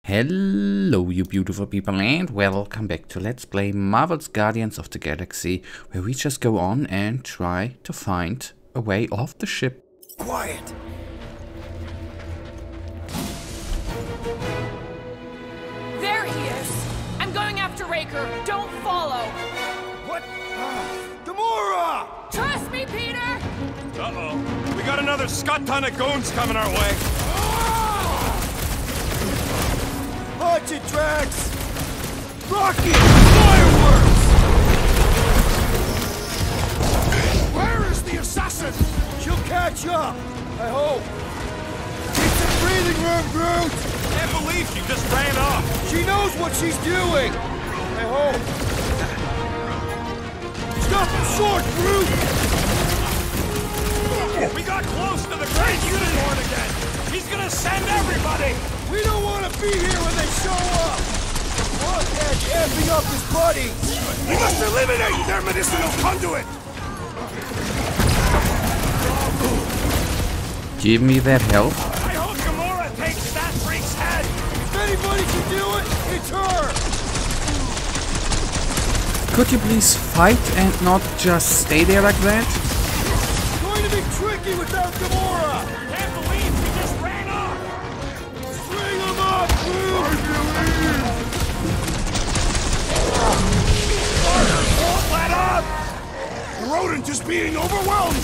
Hello you beautiful people and welcome back to Let's Play Marvel's Guardians of the Galaxy, where we just go on and try to find a way off the ship. Quiet! There he is! I'm going after Raker! Don't follow! What? Gamora! Trust me, Peter! Uh-oh. We got another scut ton of goons coming our way. Watch it, Drax! Rocket! Fireworks! Where is the assassin? She'll catch up, I hope. Keep some breathing room, Groot! Can't believe she just ran off. She knows what she's doing, I hope. Stop short, Groot! We got close to the Great Unicorn again. He's gonna send everybody. We don't want to be here when they show up! Blockhead amping up his buddies! We must eliminate their medicinal conduit! Give me that help. I hope Gamora takes that freak's head. If anybody can do it, it's her! Could you please fight and not just stay there like that? It's going to be tricky without Gamora! Can't believe he just ran off. Bring him up, Groot! Won't let up. The rodent is being overwhelmed!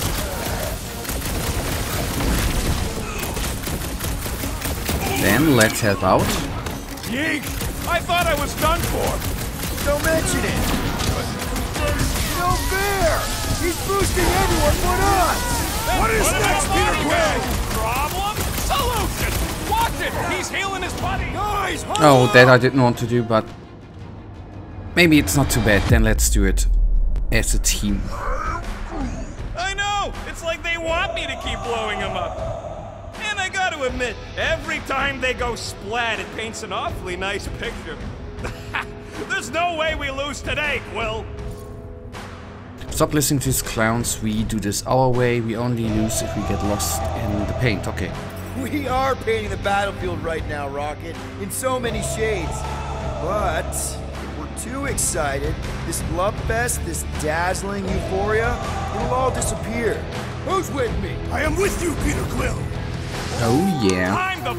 Then let's help out. Yeek! I thought I was done for. Don't mention it! No fair! He's boosting everyone but us! What is next, Peter Quill? Problem? Solution! Watch it! He's healing his buddy! Guys, hold Oh, on! that I didn't want to do, but maybe it's not too bad. Then let's do it as a team. I know! It's like they want me to keep blowing him up. And I gotta admit, every time they go splat, it paints an awfully nice picture. There's no way we lose today, Quill! Stop listening to these clowns. We do this our way. We only lose if we get lost in the paint. Okay. We are painting the battlefield right now, Rocket, in so many shades. But if we're too excited, this love fest, this dazzling euphoria, it'll all disappear. Who's with me? I am with you, Peter Quill. Oh yeah. I'm the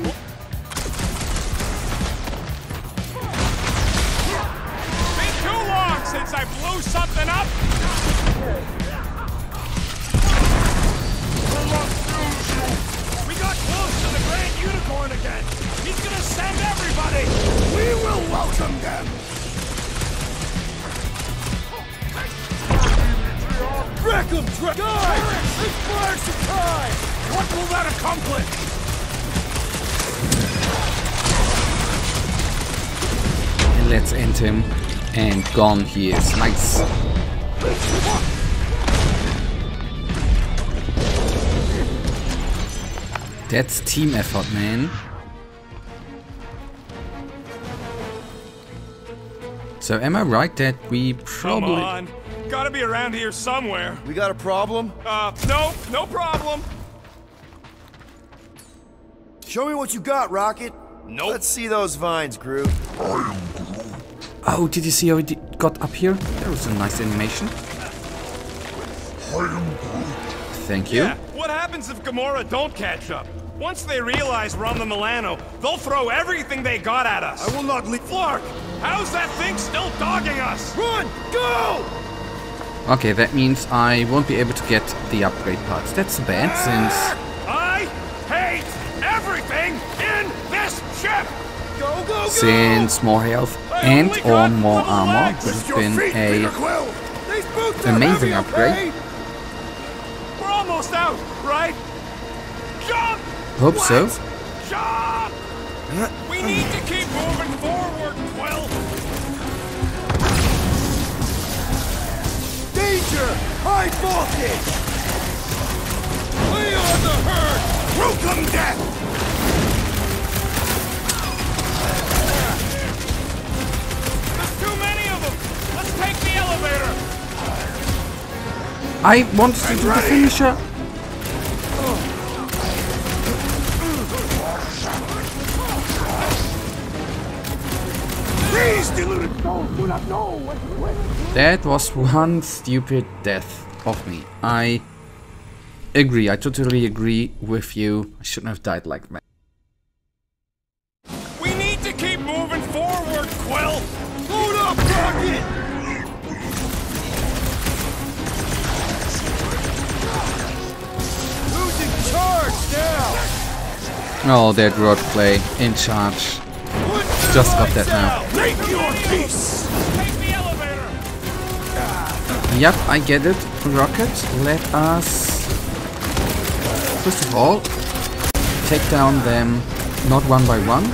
Been too long since I blew something up! We got close to the Grand Unicorn again! He's gonna send everybody! We will welcome them! Wreck 'em, Drax! Guys! Let's fire some time! What will that accomplish? And let's end him. And gone he is. Nice. That's team effort, man. So am I right that we probably... Come on! Gotta be around here somewhere. We got a problem? No problem. Show me what you got, Rocket. Nope. Let's see those vines, Groot. Oh, did you see how it got up here? That was a nice animation. Thank you. Yeah, what happens if Gamora don't catch up? Once they realize we're on the Milano, they'll throw everything they got at us. I will not leave. Flark, how's that thing still dogging us? Run! Go! Okay, that means I won't be able to get the upgrade parts. That's bad, since... I hate everything in this ship! Go, go, go! Since more health and or more armor would have been a amazing upgrade. We're almost out, right? Jump! Hope so. Jump! We need to keep moving forward, Quill! Danger! High voltage! Lay on the herd! Welcome death! There's too many of them! Let's take the elevator! I wanted to do the finisher. deluded souls do not know what to win. That was one stupid death of me. I agree. I totally agree with you. I shouldn't have died like that. We need to keep moving forward, Quill! Load up, Rocket! Who's in charge now? Oh, that roleplay in charge. Just got that now. Make your peace! Take the elevator! Yep, I get it. Rocket, let us first of all take down them not one by one.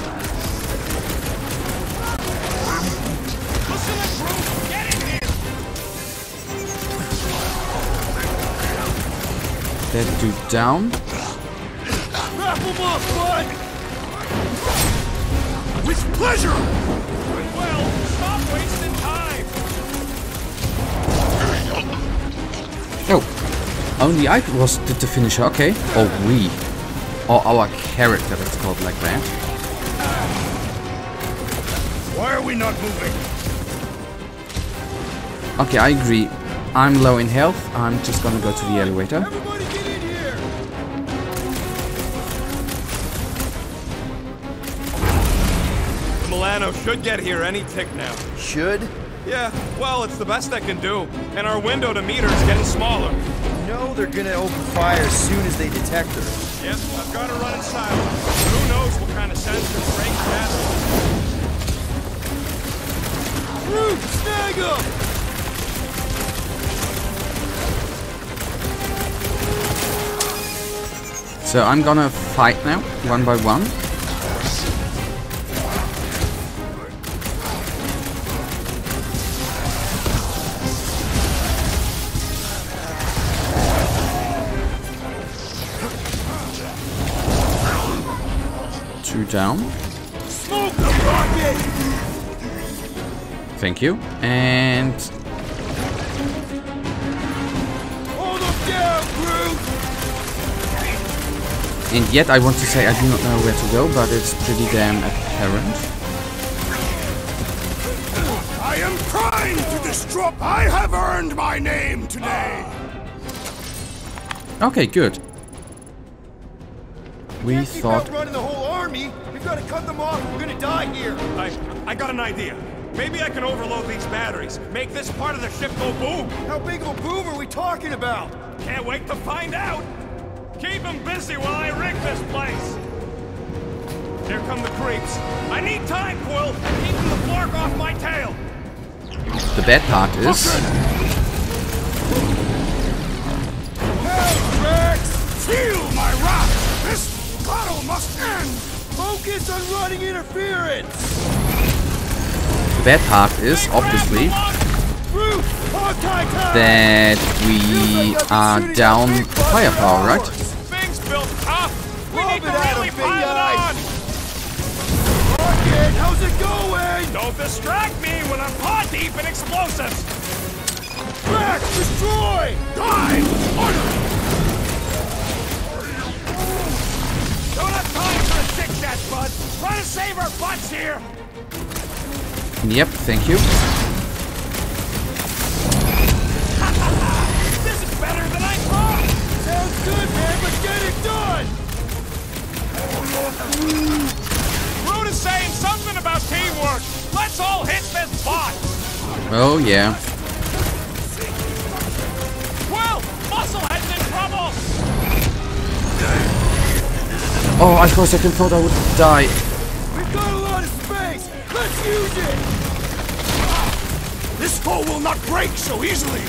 Listen to Groot! Get in here! That dude down. Wrap him up, bud! With pleasure! Well, stop wasting time! Oh, only I did the finisher. Okay. Or we. Or our character, let's call it like that. Why are we not moving? Okay, I agree. I'm low in health. I'm just gonna go to the elevator. Everybody get in here! Milano should get here any tick now. Should? Yeah, well, it's the best I can do. And our window to meet her is getting smaller. No, they're gonna open fire as soon as they detect her. Yep, I've got to run in silence. Who knows what kind of sensors break that? Groot, snag him! So I'm gonna fight now, one by one. Two down. Smoke the rocket! Thank you. And Hold him down, Groot! yet I want to say I do not know where to go, but it's pretty damn apparent. I am trying to destroy. I have earned my name today. Okay, good. We Can't keep thought... outrunning the whole army. We've got to cut them off. We're gonna die here. I got an idea. Maybe I can overload these batteries. Make this part of the ship go boom. How big of a boom are we talking about? Can't wait to find out. Keep them busy while I rig this place. Here come the creeps. I need time, Quill. Keeping the flark off my tail. The bad part is... Hey, Drax! Feel my wrath. This battle must end. Focus on running interference! The bad part is, obviously, Groot, hog-tie time! that we are down firepower, right? Things built tough. We Lob need it to at really him, big pile guy. on. Rocket, how's it going? Don't distract me when I'm paw deep in explosives. Drax, destroy! Die! Order! Don't have time for a chit-chat, bud. Try to save our butts here. Yep, thank you. This is better than I thought. Sounds good, man, but get it done! Groot is saying something about teamwork. Let's all hit this bot. Oh, yeah. Quill, Musclehead's in trouble. Oh, I for a second thought I would die. We've got a lot of space! Let's use it! This foe will not break so easily.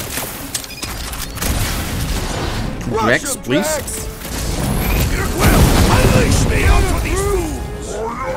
Drax, Rush 'em, please. Drax. Peter Quill, unleash me onto these fools.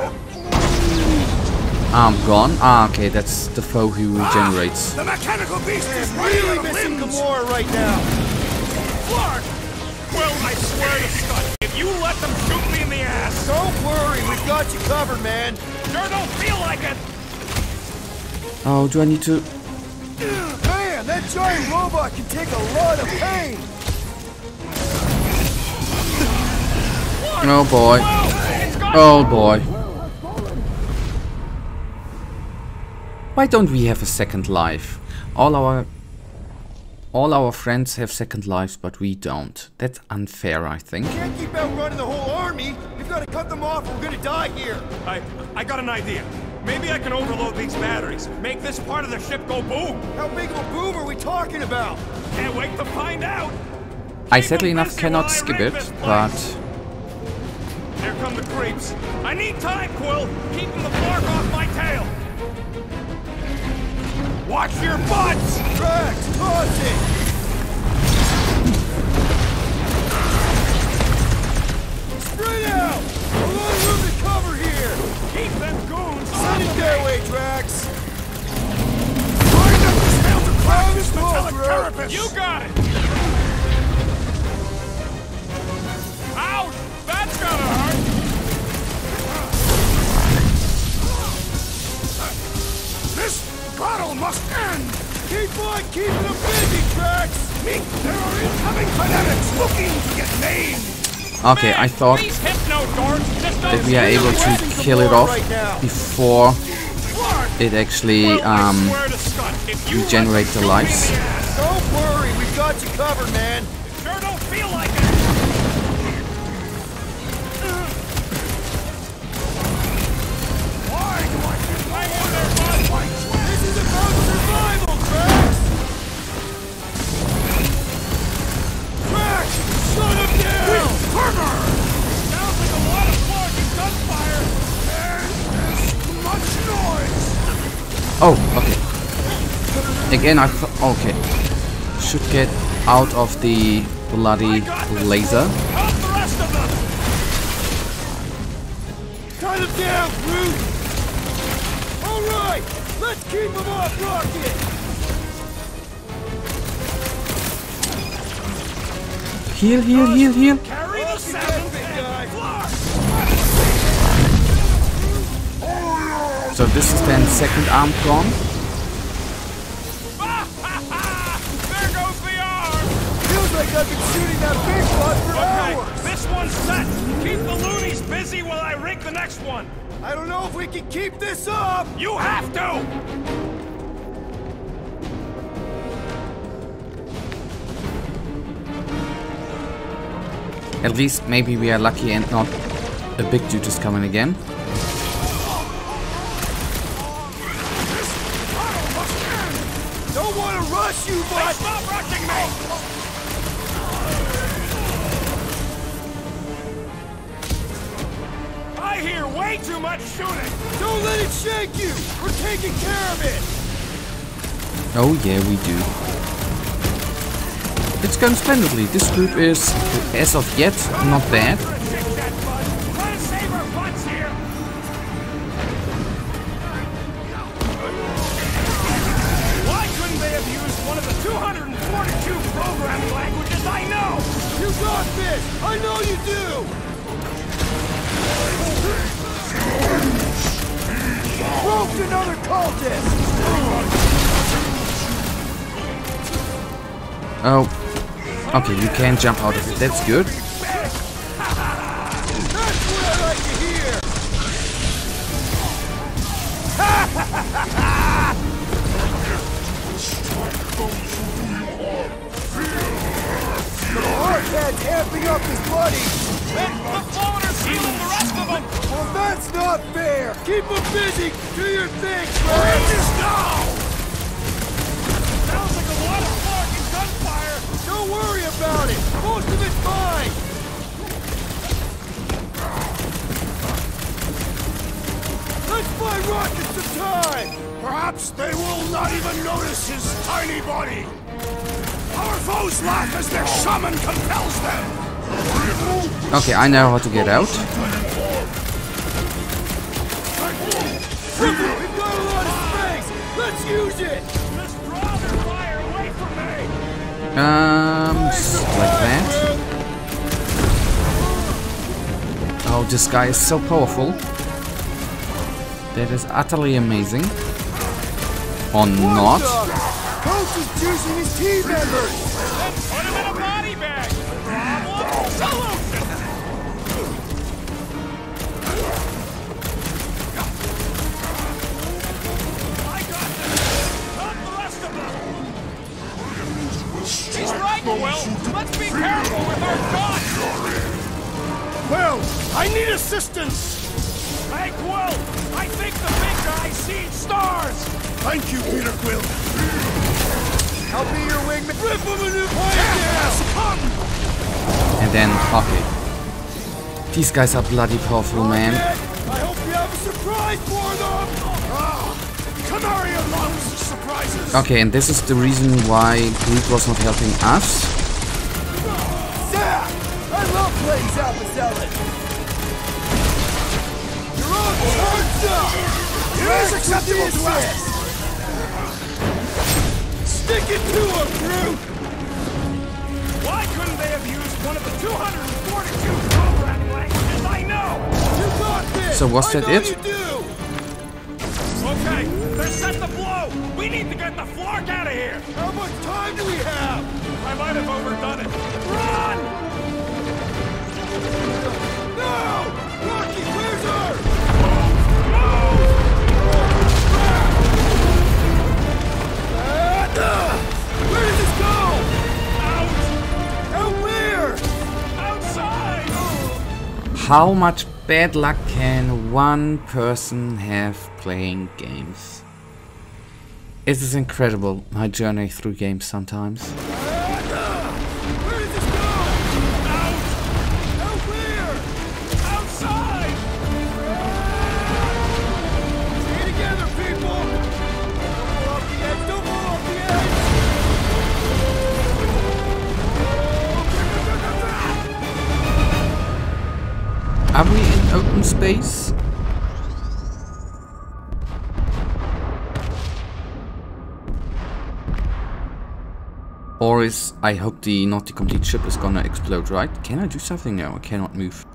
I'm gone. Ah, okay, that's the foe who regenerates. The mechanical beast is Really really missing limbs. Gamora right now! Clark! Well, I swear to Scott, if you let them shoot me in the ass, Don't worry, we've got you covered, man! sure don't feel like it. Oh, do I need to... Man, that giant robot can take a lot of pain! Oh boy. Whoa, it's got Oh boy. Why don't we have a second life? All our friends have second lives, but we don't. That's unfair, I think. We can't keep outrunning the whole army. We've got to cut them off. We're gonna die here. I got an idea. Maybe I can overload these batteries. Make this part of the ship go boom. How big of a boom are we talking about? Can't wait to find out. I sadly enough cannot skip it, but... Here come the creeps. I need time, Quill. Keeping the bark off my tail. Watch your butts! Drax, toss it! Spread out! A lot of room to cover here! Keep them goons! Send it their way, Drax! Find up this tail to crack this metallic carapace! You got it! Ouch! That's gonna hurt! This battle must end! Keep on keeping them busy, Drax! Meek, there are incoming fanatics looking to get named! Okay, I thought that we are able to kill it off before it actually regenerates the lives. Don't worry, we've got you covered, man. Sure don't feel like it. Why do I feel like their fight? This is about survival, Drax! Drax, shut him down! Armor! Sounds like a lot of flarking gunfire. There's much noise! Oh, okay. Again, I thought... Okay. Should get out of the bloody laser. Help the rest of them. Cut him down, Groot! Alright, let's keep him off Rocket! Heal, heal, heal, heal. Carry the seventh and flar. So this is then second arm gone. There goes the arm. Feels like I've been shooting that big one for hours! This one's set. Keep the loonies busy while I rig the next one. I don't know if we can keep this up! You have to. At least maybe we are lucky and not a big dude is coming again. Don't want to rush you, Hey, but... stop rushing me. I hear way too much shooting. Don't let it shake you! We're taking care of it! Oh yeah, we do. It's going splendidly. This group is, as of yet, not bad. Try to save our butts here. Why couldn't they have used one of the 242 programming languages I know? You got this! I know you do! Roped another cultist! Oh. Okay, you can jump out of it. That's good. That's what I like to hear! The Hardhead's amping up his buddy! The floater's healing the rest of them. Well, that's not fair! Keep them busy! Do your thing, Drax! Sounds like a lot of flarking gunfire. Don't worry about it! Most of it's fine! Let's buy Rocket some time! Perhaps they will not even notice his tiny body! Our foes laugh as their shaman compels them! Okay, I know how to get out. We've got a lot of space! Let's use it! Just draw their fire away from me. Like that. Oh, this guy is so powerful. That is utterly amazing. Or not. Coach is juicing his team members! Then put him in a body bag. Problem solution. I got Well, let's be careful with our guns! Quill, I need assistance! Hey, Quill! I think the big guy sees stars! Thank you, Peter Quill. I'll be your wingman. Rip him a new Yes, come! And then, okay. These guys are bloody powerful, man. I hope you have a surprise for them! Canaria loves surprises! Okay, and this is the reason why Groot was not helping us. Zach! I love playing Zappacelli! You're on turns up! It is acceptable to us! Stick it to him, Groot! Why couldn't they have used one of the 242 programming languages I know? You got this! So was that I know it? You do. Okay, they're set to blow! We need to get the flark out of here! How much time do we have? I might have overdone it. Run! No! Rocky, where's her? Where does this go? Out where? Outside! How much bad luck can one person have playing games? It is incredible, my journey through games sometimes. Where does this go? Out where? Outside! Stay together, people! Don't fall off the edge! Don't fall off the edge! Are we in open space? Or is... I hope the not the complete ship is gonna explode, right? Can I do something? No, I cannot move.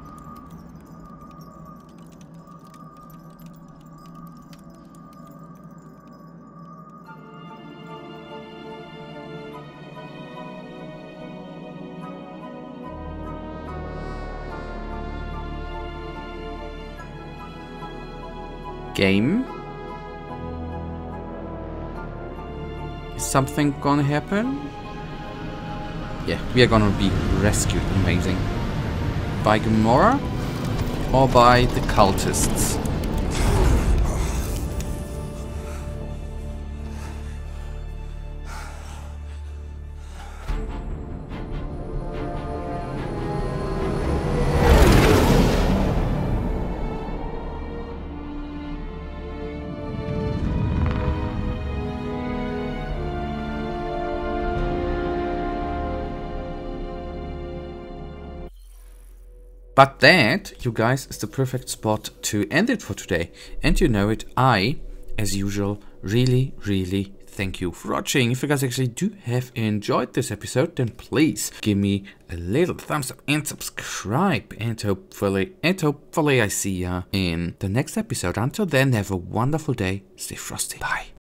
Game? Is something gonna happen? Yeah, we are gonna be rescued. Amazing. By Gamora? Or by the cultists? But that, you guys, is the perfect spot to end it for today. And you know it, I, as usual, really thank you for watching. If you guys actually do have enjoyed this episode, then please give me a little thumbs up and subscribe. And hopefully I see ya in the next episode. Until then, have a wonderful day. Stay frosty. Bye.